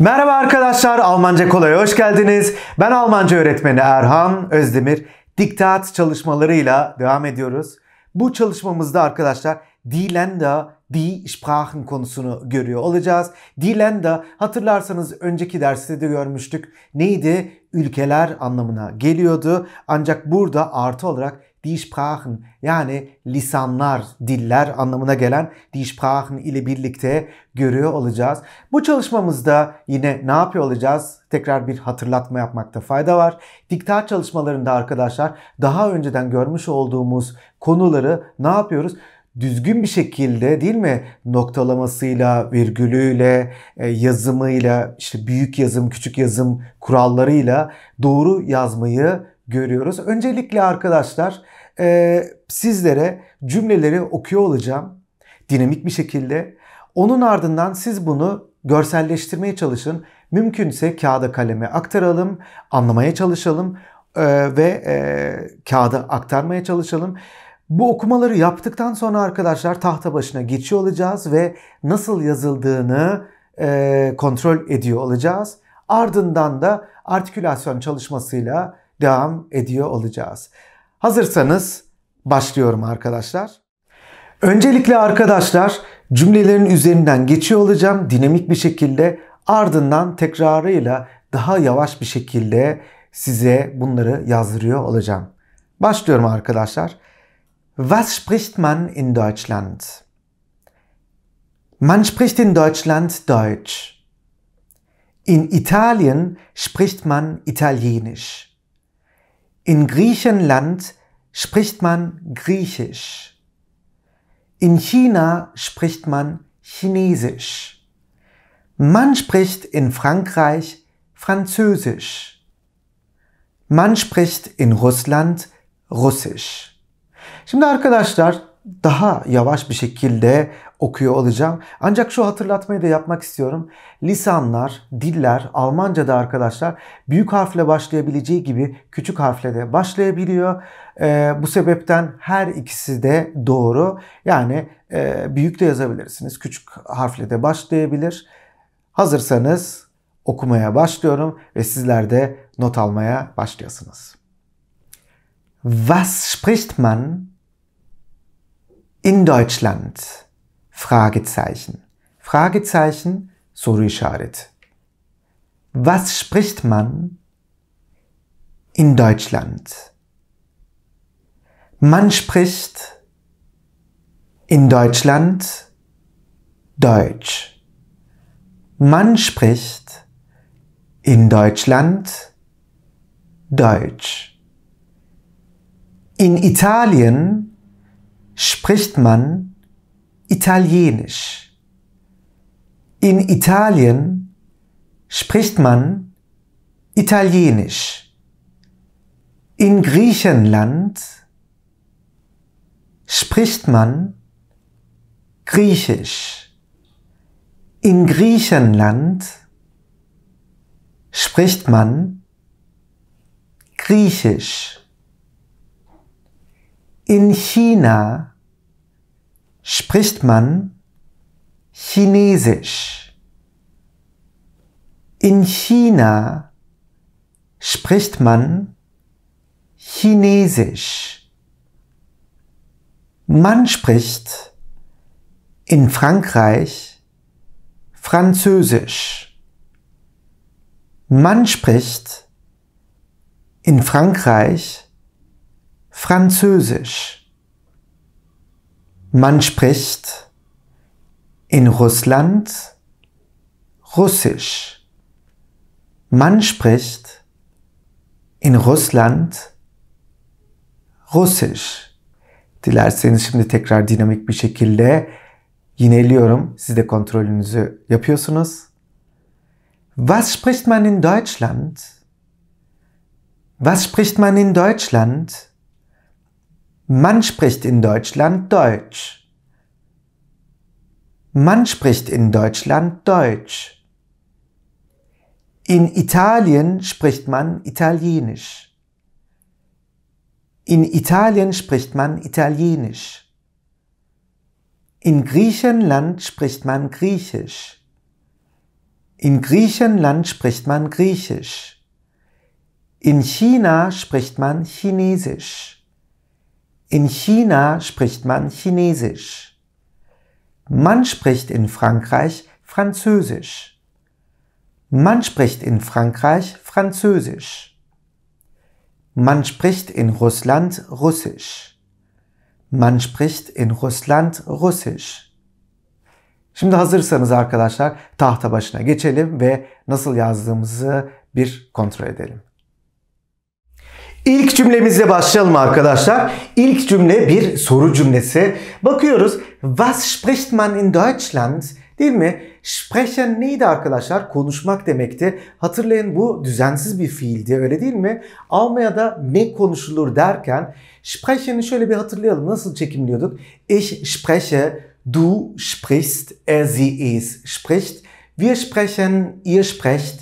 Merhaba arkadaşlar, Almanca Kolay'a hoş geldiniz. Ben Almanca öğretmeni Erhan Özdemir. Diktat çalışmalarıyla devam ediyoruz. Bu çalışmamızda arkadaşlar die Länder, die Sprachen konusunu görüyor olacağız. Die Länder hatırlarsanız önceki derste de görmüştük. Neydi? Ülkeler anlamına geliyordu. Ancak burada artı olarak die Sprachen yani lisanlar, diller anlamına gelen die Sprachen ile birlikte görüyor olacağız. Bu çalışmamızda yine ne yapıyor olacağız? Tekrar bir hatırlatma yapmakta fayda var. Diktat çalışmalarında arkadaşlar daha önceden görmüş olduğumuz konuları ne yapıyoruz? Düzgün bir şekilde değil mi? Noktalamasıyla, virgülüyle, yazımıyla, işte büyük yazım, küçük yazım kurallarıyla doğru yazmayı görüyoruz. Öncelikle arkadaşlar sizlere cümleleri okuyor olacağım dinamik bir şekilde. Onun ardından siz bunu görselleştirmeye çalışın. Mümkünse kağıda kaleme aktaralım, anlamaya çalışalım ve kağıda aktarmaya çalışalım. Bu okumaları yaptıktan sonra arkadaşlar tahta başına geçiyor olacağız ve nasıl yazıldığını kontrol ediyor olacağız. Ardından da artikülasyon çalışmasıyla devam ediyor olacağız. Hazırsanız başlıyorum arkadaşlar. Öncelikle arkadaşlar cümlelerin üzerinden geçiyor olacağım dinamik bir şekilde. Ardından tekrarıyla daha yavaş bir şekilde size bunları yazdırıyor olacağım. Başlıyorum arkadaşlar. Was spricht man in Deutschland? Man spricht in Deutschland Deutsch. In Italien spricht man Italienisch. In Griechenland spricht man Griechisch. In China spricht man Chinesisch. Man spricht in Frankreich Französisch. Man spricht in Russland Russisch. Şimdi arkadaşlar daha yavaş bir şekilde okuyor olacağım. Ancak şu hatırlatmayı da yapmak istiyorum. Lisanlar, diller, Almanca'da arkadaşlar büyük harfle başlayabileceği gibi küçük harfle de başlayabiliyor. Bu sebepten her ikisi de doğru. Yani büyük de yazabilirsiniz. Küçük harfle de başlayabilir. Hazırsanız okumaya başlıyorum ve sizler de not almaya başlıyorsunuz. Was spricht man in Deutschland? Fragezeichen. Fragezeichen, soru işareti. Was spricht man in Deutschland? Man spricht in Deutschland Deutsch. Man spricht in Deutschland Deutsch. In Italien spricht man Italienisch. In Italien spricht man Italienisch. In Griechenland spricht man Griechisch. In Griechenland spricht man Griechisch. In China spricht man Chinesisch. In China spricht man Chinesisch. Man spricht in Frankreich Französisch. Man spricht in Frankreich Französisch. Man spricht in Russland Russisch. Man spricht in Russland Russisch. Dilerseniz şimdi tekrar dinamik bir şekilde yineliyorum. Siz de kontrolünüzü yapıyorsunuz. Was spricht man in Deutschland? Was spricht man in Deutschland? Man spricht in Deutschland Deutsch. Man spricht in Deutschland Deutsch. In Italien spricht man Italienisch. In Italien spricht man Italienisch. In Griechenland spricht man Griechisch. In Griechenland spricht man Griechisch. In China spricht man Chinesisch. In China spricht man Chinesisch. Man spricht in Frankreich Französisch. Man spricht in Frankreich Französisch. Man spricht in Russland Russisch. Man spricht in Russland Russisch. Şimdi hazırsanız arkadaşlar tahta başına geçelim ve nasıl yazdığımızı bir kontrol edelim. İlk cümlemizle başlayalım arkadaşlar. İlk cümle bir soru cümlesi. Bakıyoruz. Was spricht man in Deutschland? Değil mi? Sprechen neydi arkadaşlar? Konuşmak demekti. Hatırlayın bu düzensiz bir fiildi, öyle değil mi? Almanya'da ne konuşulur derken sprechen'i şöyle bir hatırlayalım. Nasıl çekimliyorduk? Ich spreche, du sprichst, sie, es spricht. Wir sprechen, ihr sprecht.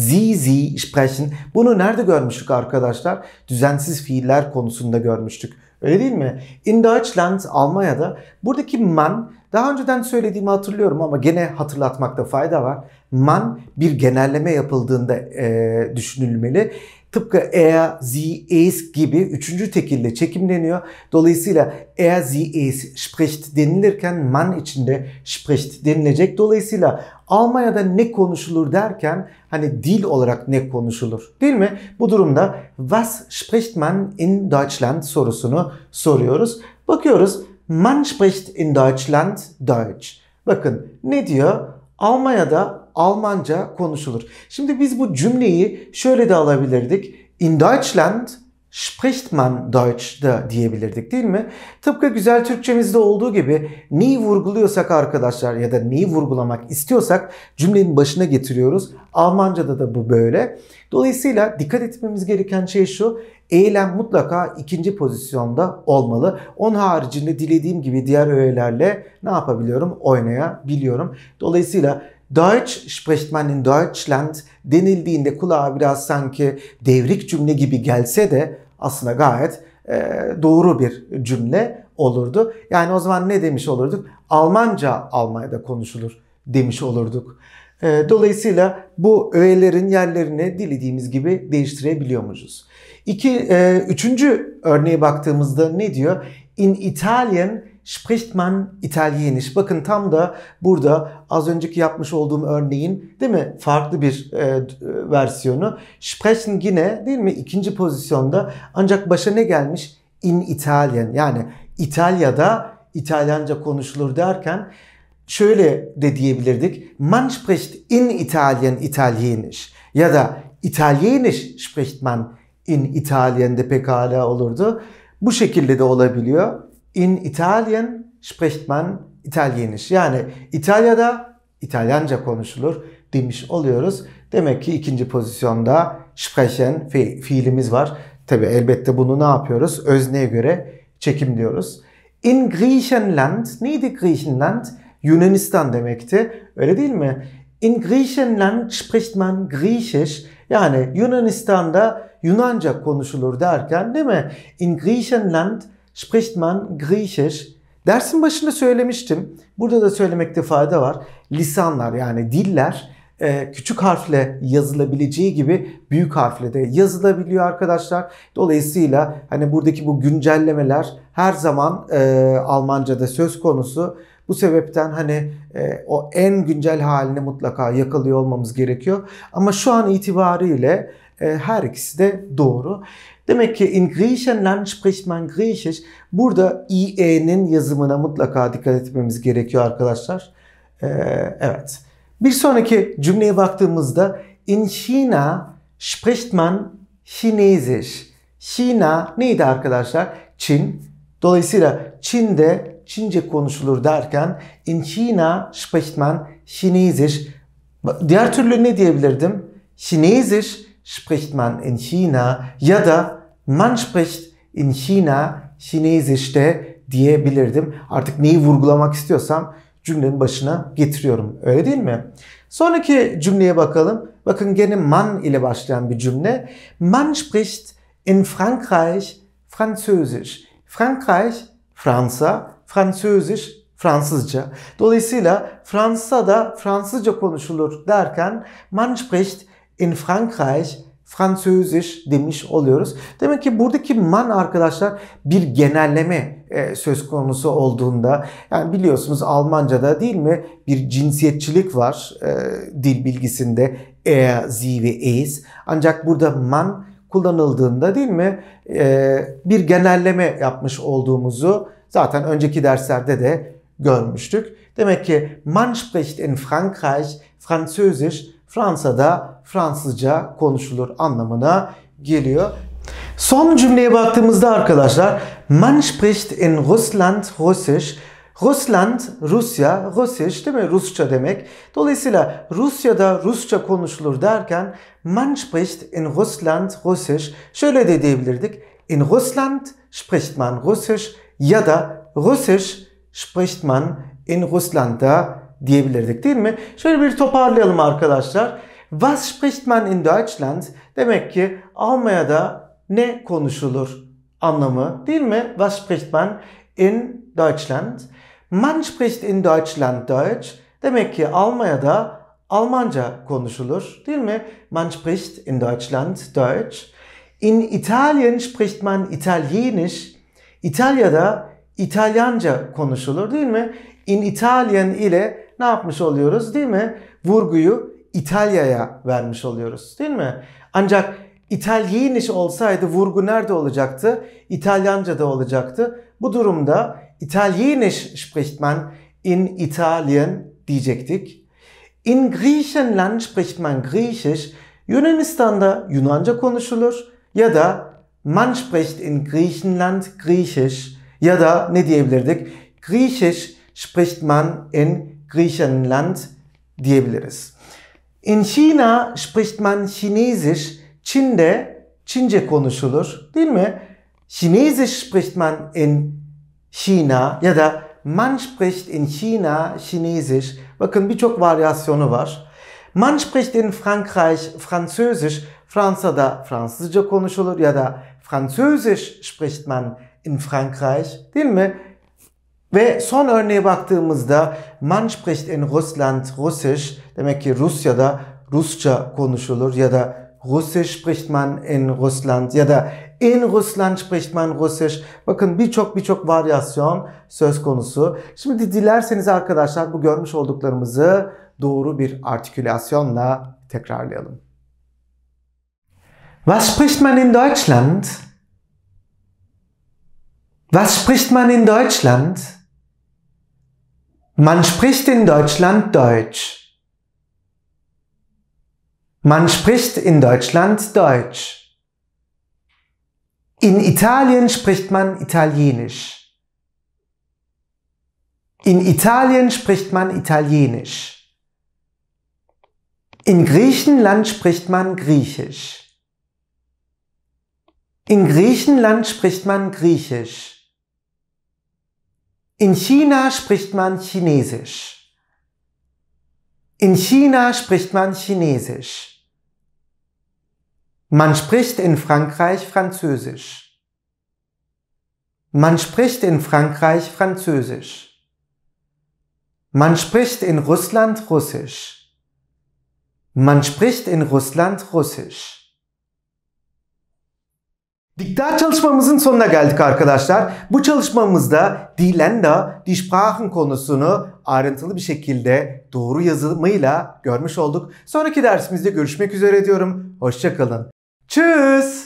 Sie sprechen. Bunu nerede görmüştük arkadaşlar? Düzensiz fiiller konusunda görmüştük. Öyle değil mi? In Deutschland, Almanya'da buradaki man, daha önceden söylediğimi hatırlıyorum ama gene hatırlatmakta fayda var. Man bir genelleme yapıldığında düşünülmeli. Tıpkı er, sie, es gibi üçüncü tekille çekimleniyor. Dolayısıyla er, sie, es spricht denilirken man içinde spricht denilecek. Dolayısıyla Almanya'da ne konuşulur derken hani dil olarak ne konuşulur değil mi? Bu durumda was spricht man in Deutschland sorusunu soruyoruz. Bakıyoruz. Man spricht in Deutschland Deutsch. Bakın ne diyor? Almanya'da Almanca konuşulur. Şimdi biz bu cümleyi şöyle de alabilirdik. In Deutschland spricht man Deutsch da diyebilirdik değil mi? Tıpkı güzel Türkçemizde olduğu gibi neyi vurguluyorsak arkadaşlar ya da neyi vurgulamak istiyorsak cümlenin başına getiriyoruz. Almanca'da da bu böyle. Dolayısıyla dikkat etmemiz gereken şey şu. Eylem mutlaka ikinci pozisyonda olmalı. Onun haricinde dilediğim gibi diğer öğelerle ne yapabiliyorum? Oynayabiliyorum. Dolayısıyla Deutsch spricht man in Deutschland denildiğinde kulağa biraz sanki devrik cümle gibi gelse de aslında gayet doğru bir cümle olurdu. Yani o zaman ne demiş olurduk? Almanca Almanya'da konuşulur demiş olurduk. Dolayısıyla bu öğelerin yerlerini dilediğimiz gibi değiştirebiliyormuşuz. Üçüncü örneğe baktığımızda ne diyor? In Italien spricht man Italienisch. Bakın tam da burada az önceki yapmış olduğum örneğin değil mi? Farklı bir versiyonu. Sprechen yine değil mi? İkinci pozisyonda. Ancak başa ne gelmiş? In Italien. Yani İtalya'da İtalyanca konuşulur derken şöyle de diyebilirdik. Man spricht in Italien Italienisch. Ya da Italienisch spricht man in Italien'de pekala olurdu. Bu şekilde de olabiliyor. In Italien spricht man Italienisch. Yani İtalya'da İtalyanca konuşulur demiş oluyoruz. Demek ki ikinci pozisyonda sprechen fiilimiz var. Tabi elbette bunu ne yapıyoruz? Özneye göre çekimliyoruz. In Griechenland, neydi Griechenland? Yunanistan demekti. Öyle değil mi? In Griechenland spricht man Griechisch. Yani Yunanistan'da Yunanca konuşulur derken değil mi? In Griechenland spricht man Griechisch. Dersin başında söylemiştim. Burada da söylemekte fayda var. Lisanlar yani diller küçük harfle yazılabileceği gibi büyük harfle de yazılabiliyor arkadaşlar. Dolayısıyla hani buradaki bu güncellemeler her zaman Almanca'da söz konusu. Bu sebepten hani o en güncel halini mutlaka yakalıyor olmamız gerekiyor. Ama şu an itibariyle her ikisi de doğru. Demek ki in Griechenland spricht man Griechisch. Burada IE'nin yazımına mutlaka dikkat etmemiz gerekiyor arkadaşlar. Evet. Bir sonraki cümleye baktığımızda in China spricht man Chinesisch. China neydi arkadaşlar? Çin. Dolayısıyla Çin'de Çince konuşulur derken in China spricht man Chinesisch. Diğer türlü ne diyebilirdim? Chinesisch spricht man in China ya da man spricht in China Chinesisch de diyebilirdim. Artık neyi vurgulamak istiyorsam cümlenin başına getiriyorum. Öyle değil mi? Sonraki cümleye bakalım. Bakın gene man ile başlayan bir cümle. Man spricht in Frankreich Französisch. Frankreich, Fransa, Französisch, Fransızca. Dolayısıyla Fransa'da Fransızca konuşulur derken man spricht in Frankreich Französisch demiş oluyoruz. Demek ki buradaki man arkadaşlar bir genelleme söz konusu olduğunda, yani biliyorsunuz Almanca'da değil mi bir cinsiyetçilik var dil bilgisinde, er, sie ve es. Ancak burada man kullanıldığında değil mi bir genelleme yapmış olduğumuzu zaten önceki derslerde de görmüştük. Demek ki man spricht in Frankreich Französisch, Fransa'da Fransızca konuşulur anlamına geliyor. Son cümleye baktığımızda arkadaşlar man spricht in Russland Russisch. Russland, Rusya, Russisch değil mi? Rusça demek. Dolayısıyla Rusya'da Rusça konuşulur derken man spricht in Russland Russisch. Şöyle de diyebilirdik. In Russland spricht man Russisch ya da Russisch spricht man in Russland'da diyebilirdik değil mi? Şöyle bir toparlayalım arkadaşlar. Was spricht man in Deutschland? Demek ki Almanya'da ne konuşulur anlamı değil mi? Was spricht man in Deutschland? Man spricht in Deutschland Deutsch. Demek ki Almanya'da Almanca konuşulur değil mi? Man spricht in Deutschland Deutsch. In Italien spricht man Italienisch. İtalya'da İtalyanca konuşulur değil mi? In Italien ile ne yapmış oluyoruz değil mi? Vurguyu İtalya'ya vermiş oluyoruz değil mi? Ancak İtalyenisch olsaydı vurgu nerede olacaktı? İtalyanca'da olacaktı. Bu durumda Italienisch spricht man in Italien diyecektik. In Griechenland spricht man Griechisch. Yunanistan'da Yunanca konuşulur ya da man spricht in Griechenland Griechisch ya da ne diyebilirdik? Griechisch spricht man in Griechenland diyebiliriz. In China spricht man Chinesisch. Çin'de Çince konuşulur değil mi? Chinesisch spricht man in China ya da man spricht in China Chinesisch. Bakın birçok varyasyonu var. Man spricht in Frankreich Französisch. Fransa'da Fransızca konuşulur ya da Französisch spricht man in Frankreich değil mi? Ve son örneğe baktığımızda man spricht in Russland Russisch. Demek ki Rusya'da Rusça konuşulur ya da Russisch spricht man in Russland ya da in Russland spricht man Russisch. Bakın birçok varyasyon söz konusu. Şimdi dilerseniz arkadaşlar bu görmüş olduklarımızı doğru bir artikülasyonla tekrarlayalım. Was spricht man in Deutschland? Was spricht man in Deutschland? Man spricht in Deutschland Deutsch. Man spricht in Deutschland Deutsch. In Italien spricht man Italienisch. In Italien spricht man Italienisch. In Griechenland spricht man Griechisch. In Griechenland spricht man Griechisch. In China spricht man Chinesisch. In China spricht man Chinesisch. Man spricht in Frankreich Französisch. Man spricht in Frankreich Französisch. Man spricht in Russland Russisch. Man spricht in Russland Russisch. Diktat çalışmamızın sonuna geldik arkadaşlar. Bu çalışmamızda Die Länder, die Sprachen konusunu ayrıntılı bir şekilde doğru yazılımıyla görmüş olduk. Sonraki dersimizde görüşmek üzere diyorum. Hoşça kalın. Tschüss.